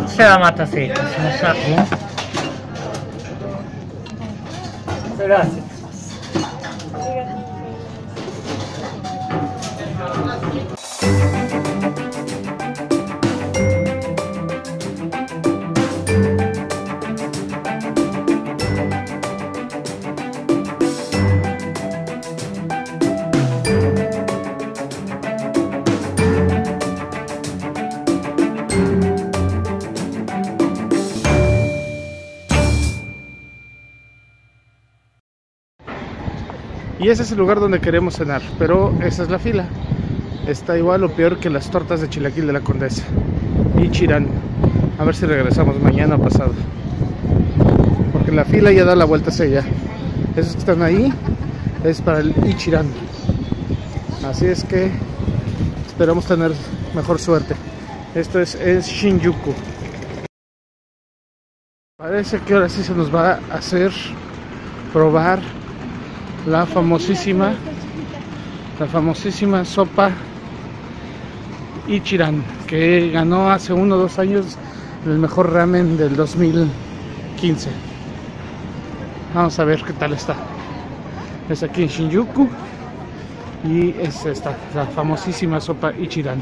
それは待たせいたしました。それでは失礼します。 Y ese es el lugar donde queremos cenar, pero esa es la fila. Está igual o peor que las tortas de chilaquil de la Condesa. Ichiran. A ver si regresamos mañana o pasado. Porque la fila ya da la vuelta hacia allá. Esos que están ahí es para el Ichiran. Así es que esperamos tener mejor suerte. Esto es en Shinjuku. Parece que ahora sí se nos va a hacer probar la famosísima sopa Ichiran, que ganó hace 1 o 2 años el mejor ramen del 2015. Vamos a ver qué tal está. Es aquí en Shinjuku y es esta, la famosísima sopa Ichiran.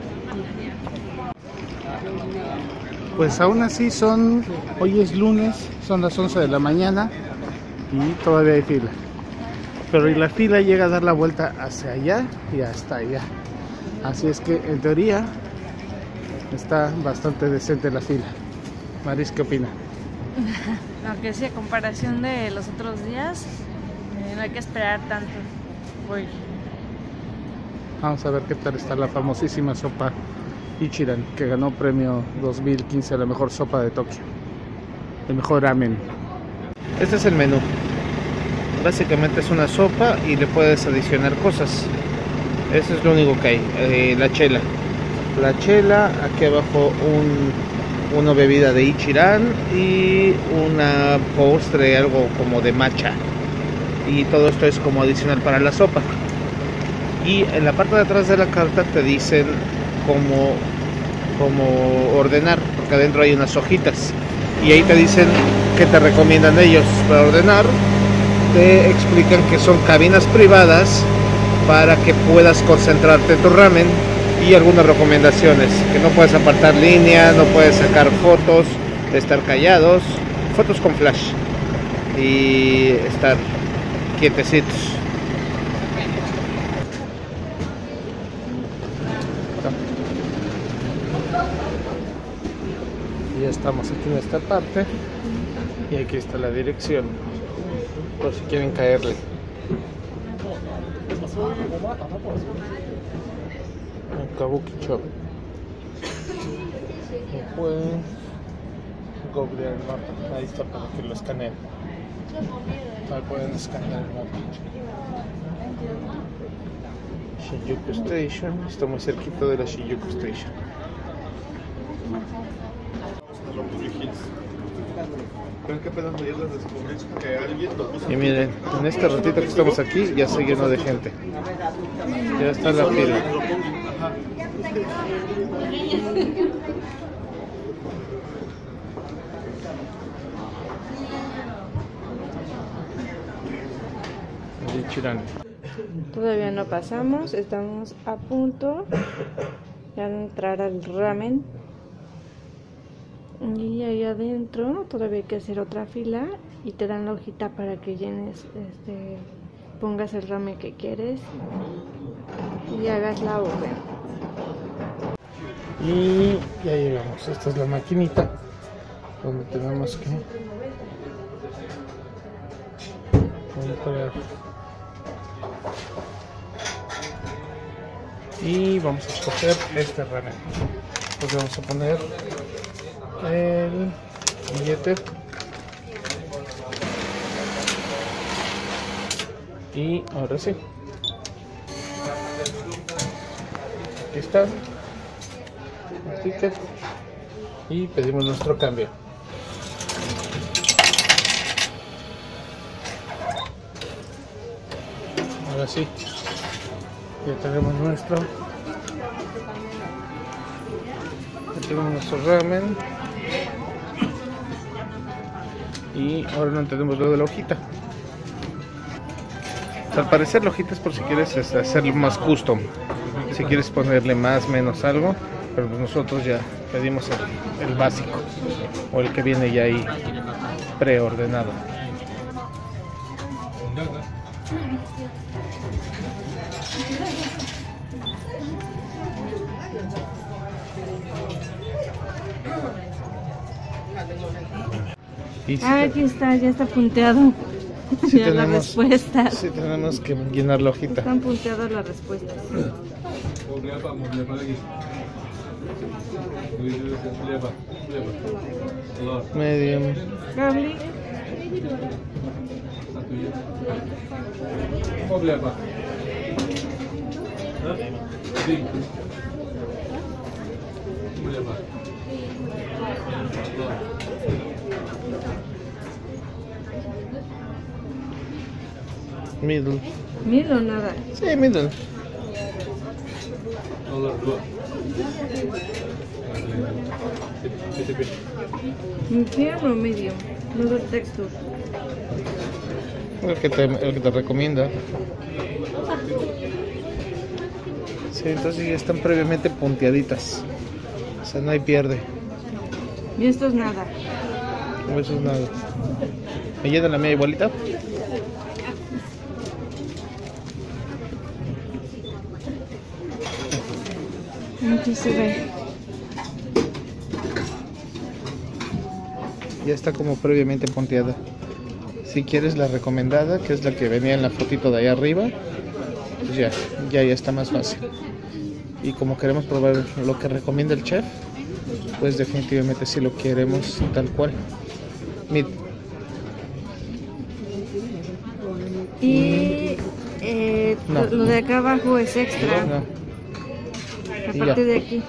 Pues aún así hoy es lunes, son las 11 de la mañana y todavía hay fila. Pero la fila llega a dar la vuelta hacia allá y hasta allá. Así es que en teoría está bastante decente la fila. Maris, ¿qué opina? No, que sí, a comparación de los otros días, no hay que esperar tanto. Voy. Vamos a ver qué tal está la famosísima sopa Ichiran, que ganó premio 2015 a la mejor sopa de Tokio, el mejor ramen. Este es el menú. Básicamente es una sopa y le puedes adicionar cosas. Eso es lo único que hay. La chela, aquí abajo una bebida de Ichiran y una postre, algo como de matcha. Y todo esto es como adicional para la sopa. Y en la parte de atrás de la carta te dicen cómo ordenar, porque adentro hay unas hojitas. Y ahí te dicen que te recomiendan ellos para ordenar. Te explican que son cabinas privadas para que puedas concentrarte en tu ramen y algunas recomendaciones, que no puedes apartar línea, no puedes sacar fotos, estar callados, fotos con flash y estar quietecitos. Ya estamos aquí en esta parte y aquí está la dirección, por si quieren caerle. El Kabuki Shop. Después Google el mapa, ahí está para que lo escaneen. Ahí pueden escanear el mapa. Shinjuku Station, está muy cerquita de la Shinjuku Station. Y miren, en este ratito que estamos aquí ya se llenó de gente. Ya está la fila. Todavía no pasamos, estamos a punto de entrar al ramen. Y ahí adentro todavía hay que hacer otra fila y te dan la hojita para que llenes, pongas el ramen que quieres y hagas la orden. Y ya llegamos. Esta es la maquinita donde tenemos que comprar. Y vamos a escoger este ramen. Pues vamos a poner el billete y ahora sí, aquí está el ticket y pedimos nuestro cambio. Ahora sí, ya tenemos nuestro ramen Y ahora no entendemos lo de la hojita. Al parecer la hojita es por si quieres hacerlo más custom. Si quieres ponerle más, menos algo. Pero nosotros ya pedimos el básico. O el que viene ya ahí preordenado. Y Aquí está, ya está punteado. Sí ya la respuesta. Sí, tenemos que llenar la hojita. Están punteadas las respuestas. Medium. Garlic. Middle. ¿Middle o nada? Sí, middle. ¿Medium o medium? Noodle texture. El que te recomienda. Sí, entonces ya están previamente punteaditas. O sea, no hay pierde. Y esto es nada. No, eso es nada. ¿Me llena la mía igualita? Aquí se ve. Ya está como previamente punteada. Si quieres la recomendada, que es la que venía en la fotito de ahí arriba, pues ya está más fácil. Y como queremos probar lo que recomienda el chef, pues definitivamente si lo queremos tal cual. Mid. Y No. lo de acá abajo es extra. No. Y Aparte ya. de aquí.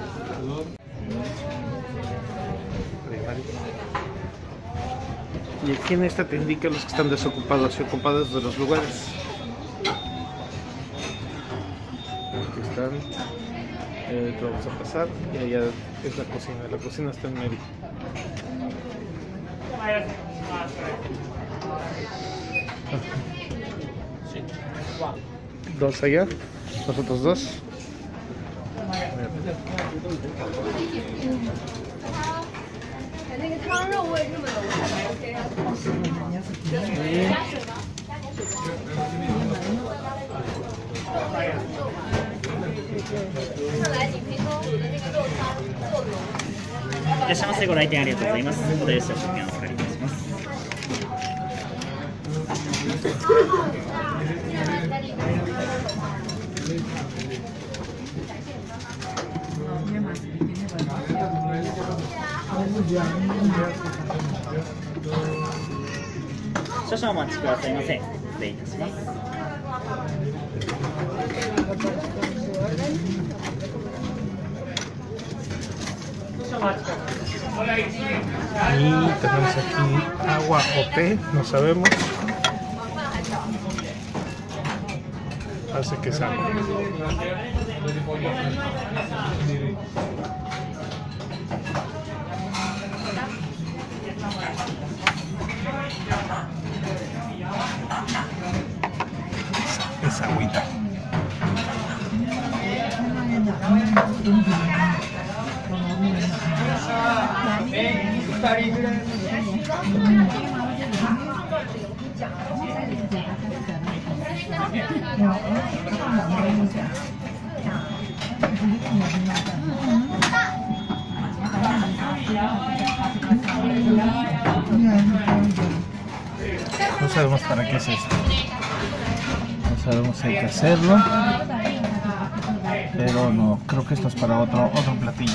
Y aquí en esta te indica los que están desocupados y ocupados de los lugares. Aquí están. Vamos a pasar y allá es la cocina. La cocina está en medio. Dos allá, nosotros dos. いらっしゃいませ。ご来店ありがとうございます。お電車出券お借りいたします。少々お待ちくださいませ。失礼いたします。 Y tenemos aquí agua o té, no sabemos. Parece que es agua. Es agüita. No sabemos para qué es esto. No sabemos si hay que hacerlo. Pero no, creo que esto es para otro platillo.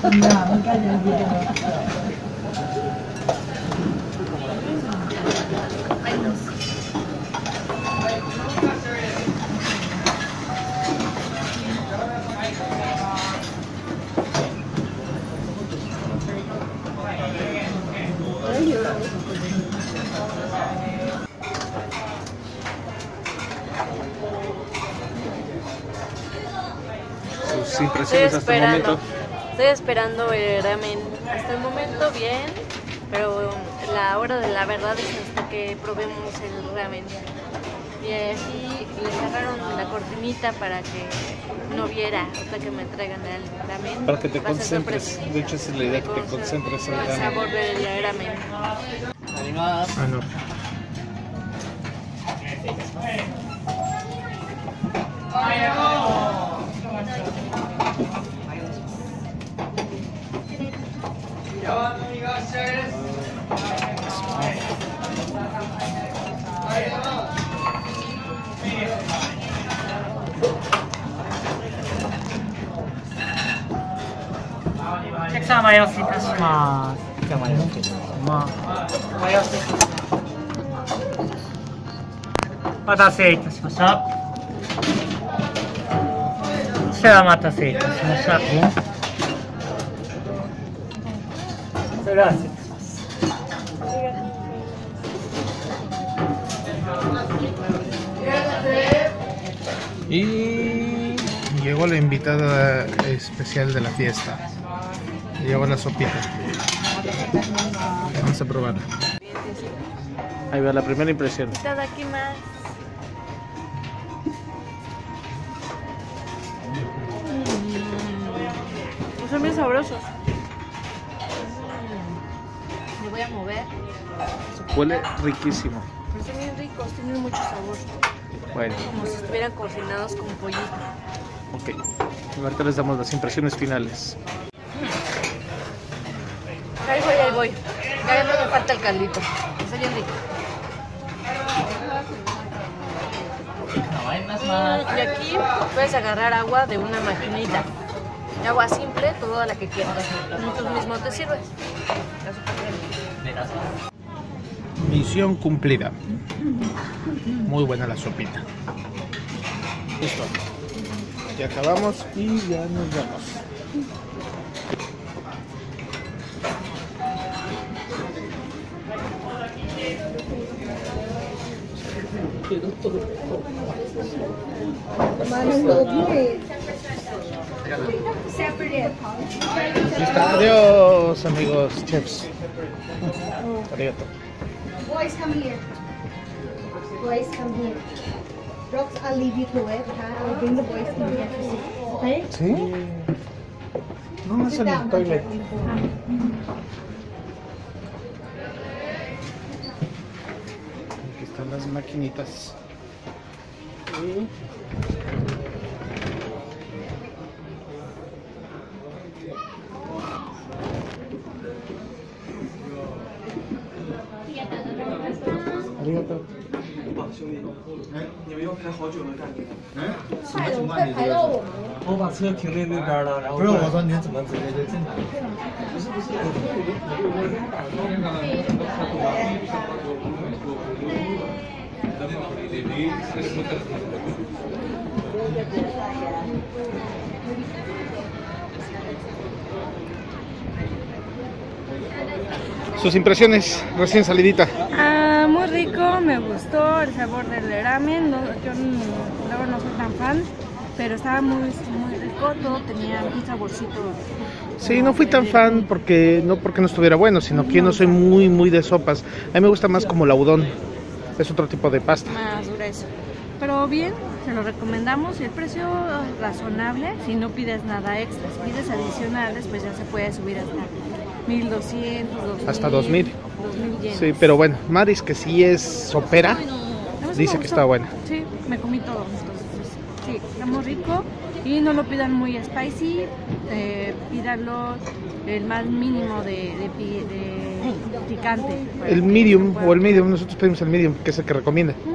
Sus impresiones hasta el momento. Estoy esperando el ramen. Hasta el momento bien, pero la hora de la verdad es hasta que probemos el ramen. Y así le cerraron la cortinita para que no viera hasta que me traigan el ramen. Para que te Va a ser concentres. sorpresa. De hecho, esa es la idea, que te concentres en el el ramen. sabor del ramen. Ah, no. Y llegó la invitada especial de la fiesta. Llegó la sopita. Vamos a probarla. Ahí va la primera impresión. Aquí más. Son bien sabrosos. Me voy a mover. Huele riquísimo. Pero son bien ricos, tienen mucho sabor. Bueno, Como si estuvieran cocinados con pollito. ok. Ahorita les damos las impresiones finales. Ahí voy. Ya no me falta el caldito. Está bien rico. Y aquí puedes agarrar agua de una maquinita. Agua simple, toda la que quieras. Y tú mismo te sirves. Misión cumplida. Muy buena la sopita. Listo. Ya acabamos y ya nos vamos. Listo. Adiós, amigos chefs. Arigato. Boys, come here. Boys, come here. Rox, I'll leave you to it. Huh? I'll bring the boys in here to see. Okay? ¿Sí? No, es en el toilet. Aquí están las maquinitas. Y... arigato. 你们要排好久的干这个？ 快了，快排到我们了。 我把车停在那边了，然后不是我说您怎么直接就进来？不是， Sus impresiones recién salidita. Muy rico, me gustó el sabor del ramen. No, yo luego no soy tan fan, pero estaba muy rico, todo tenía un saborcito. Sí, no fui tan fan porque no estuviera bueno, sino que yo no soy muy de sopas. A mí me gusta más como la udon. Es otro tipo de pasta. Más grueso. Pero bien, se lo recomendamos y el precio razonable si no pides nada extra. Si pides adicionales, pues ya se puede subir hasta 1200, 2000. Hasta 2000. 2000 yenes. Sí, pero bueno, Maris, que sí es sopera, dice que está buena. Sí, me comí todo. Entonces, sí, está muy rico. Y no lo pidan muy spicy, pídanlo el más mínimo de picante. El medium o el medium, nosotros pedimos el medium, que es el que recomienda.